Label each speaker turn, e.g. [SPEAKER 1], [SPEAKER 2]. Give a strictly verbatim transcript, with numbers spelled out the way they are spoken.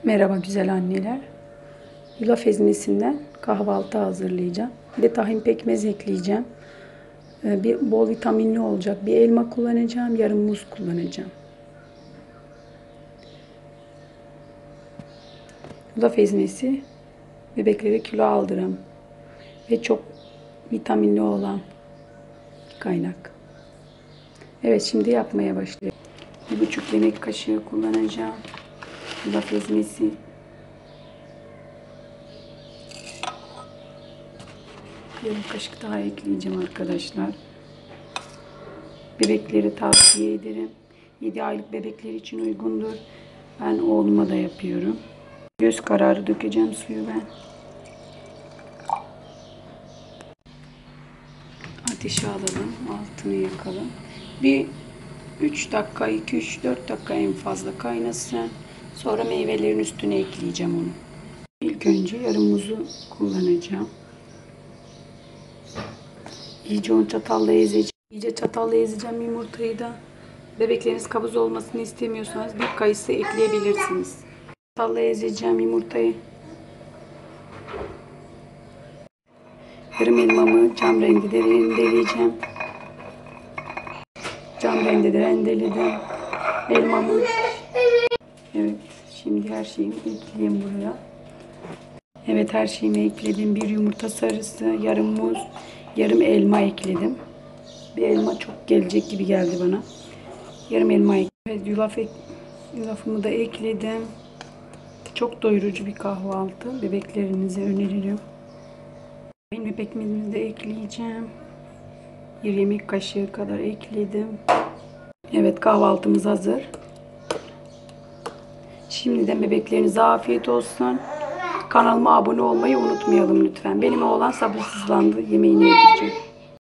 [SPEAKER 1] Merhaba güzel anneler. Yulaf ezmesinden kahvaltı hazırlayacağım. Bir de tahin pekmez ekleyeceğim. Ee, Bir bol vitaminli olacak. Bir elma kullanacağım, yarım muz kullanacağım. Yulaf ezmesi bebeklere kilo aldıran ve çok vitaminli olan kaynak. Evet, şimdi yapmaya başlayalım. Bir buçuk yemek kaşığı kullanacağım. Yulaf ezmesi. Yarım kaşık daha ekleyeceğim arkadaşlar. Bebekleri tavsiye ederim. yedi aylık bebekler için uygundur. Ben oğluma da yapıyorum. Göz kararı dökeceğim suyu ben. Ateşe alalım. Altını yakalım. Bir üç dakika, iki üç dört dakika en fazla kaynasın. Sonra meyvelerin üstüne ekleyeceğim onu. İlk önce yarım muzu kullanacağım. İyice onu çatalla ezeceğim. İyice çatalla ezeceğim yumurtayı da. Bebekleriniz kabız olmasını istemiyorsanız bir kayısı ekleyebilirsiniz. Çatalla ezeceğim yumurtayı. Yarım elmamı cam rendede rendeleyeceğim. Cam rendede rendeledim elmamı. Evet, şimdi her şeyimi ekleyeyim buraya. Evet, her şeyimi ekledim. Bir yumurta sarısı, yarım muz, yarım elma ekledim. Bir elma çok gelecek gibi geldi bana. Yarım elma ekledim. Evet, yulaf ek, yulafımı da ekledim. Çok doyurucu bir kahvaltı. Bebeklerinize öneririm. Benim pekmezimi de ekleyeceğim. Bir yemek kaşığı kadar ekledim. Evet, kahvaltımız hazır. Şimdiden bebeklerinize afiyet olsun. Kanalıma abone olmayı unutmayalım lütfen. Benim oğlan sabırsızlandı. Yemeğini yedirecek.